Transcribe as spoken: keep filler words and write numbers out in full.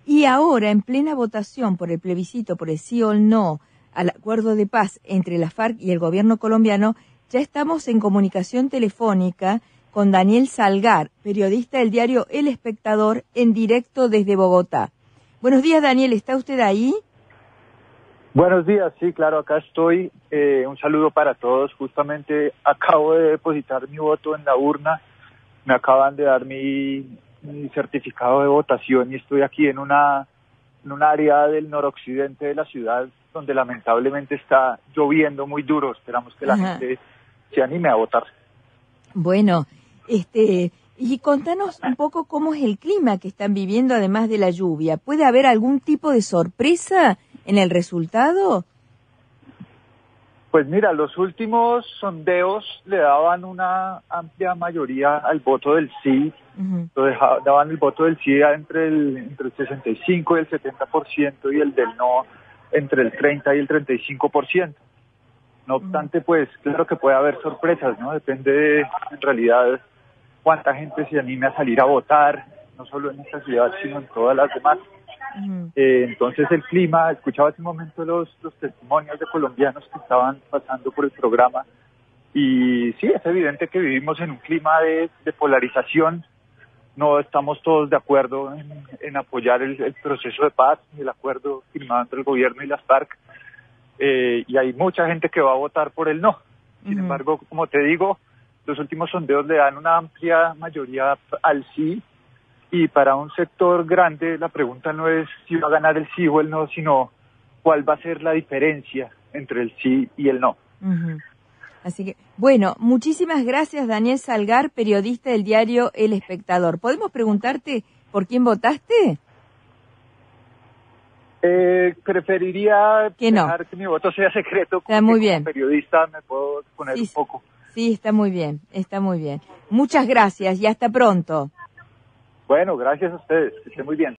Y ahora, en plena votación por el plebiscito, por el sí o el no al acuerdo de paz entre la FARC y el gobierno colombiano, ya estamos en comunicación telefónica con Daniel Salgar, periodista del diario El Espectador, en directo desde Bogotá. Buenos días, Daniel, ¿está usted ahí? Buenos días, sí, claro, acá estoy. Eh, un saludo para todos. Justamente acabo de depositar mi voto en la urna. Me acaban de dar mi, mi certificado de votación y estoy aquí en una en un área del noroccidente de la ciudad donde lamentablemente está lloviendo muy duro. Esperamos que la Ajá. gente se anime a votar. Bueno, este, y contanos un poco cómo es el clima que están viviendo además de la lluvia. ¿Puede haber algún tipo de sorpresa en el resultado? Pues mira, los últimos sondeos le daban una amplia mayoría al voto del sí. Uh-huh. Lo deja, daban el voto del sí entre el, entre el sesenta y cinco y el setenta por ciento y el del no entre el treinta y el treinta y cinco por ciento. No obstante, pues claro que puede haber sorpresas, ¿no? Depende de, en realidad, cuánta gente se anime a salir a votar, no solo en esta ciudad, sino en todas las demás. Uh-huh. Eh, entonces el clima, escuchaba hace un momento los, los testimonios de colombianos que estaban pasando por el programa y sí, es evidente que vivimos en un clima de, de polarización. No estamos todos de acuerdo en, en apoyar el, el proceso de paz y el acuerdo firmado entre el gobierno y las FARC. Eh, y hay mucha gente que va a votar por el no. Sin Uh-huh. embargo, como te digo, los últimos sondeos le dan una amplia mayoría al sí, y para un sector grande la pregunta no es si va a ganar el sí o el no, sino cuál va a ser la diferencia entre el sí y el no. Uh-huh. Así que, bueno, muchísimas gracias, Daniel Salgar, periodista del diario El Espectador. ¿Podemos preguntarte por quién votaste? Eh, preferiría que no. dejar que mi voto sea secreto, Está muy como bien. periodista me puedo poner sí, un poco. Sí, está muy bien, está muy bien. Muchas gracias y hasta pronto. Bueno, gracias a ustedes, que esté muy bien.